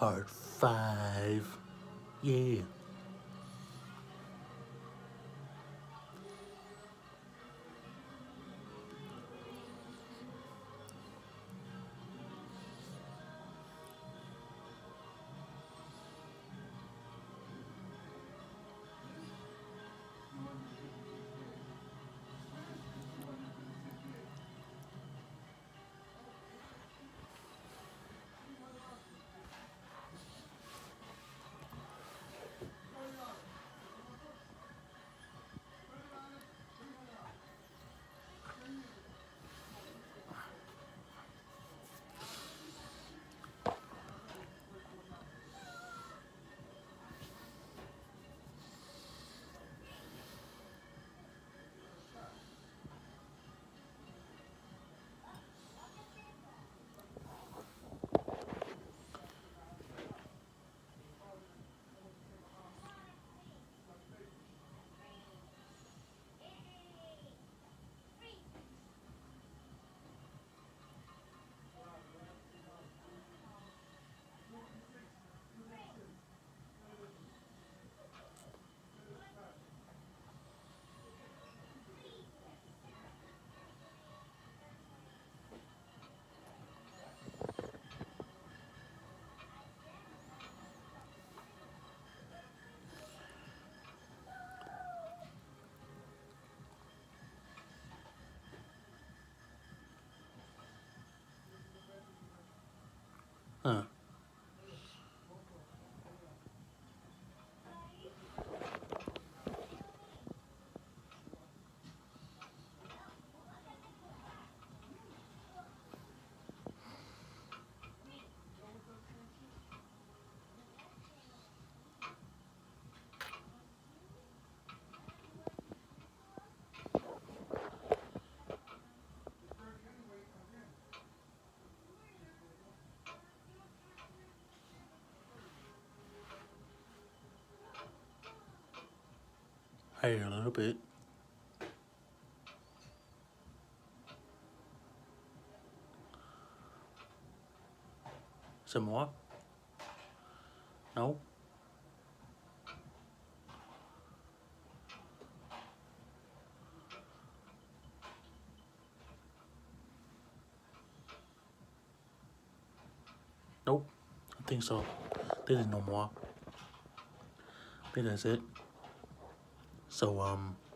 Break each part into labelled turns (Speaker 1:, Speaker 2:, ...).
Speaker 1: Part 5. Yeah. Huh. I hear a little bit. Some more? No? Nope. I think so. There is no more. I think that's it. So,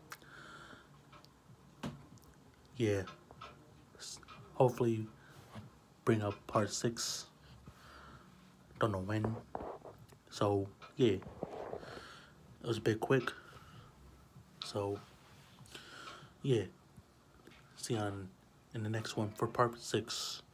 Speaker 1: yeah. Hopefully, bring up part 6. Don't know when. So, yeah. It was a bit quick. So, yeah. See you in the next one for part 6.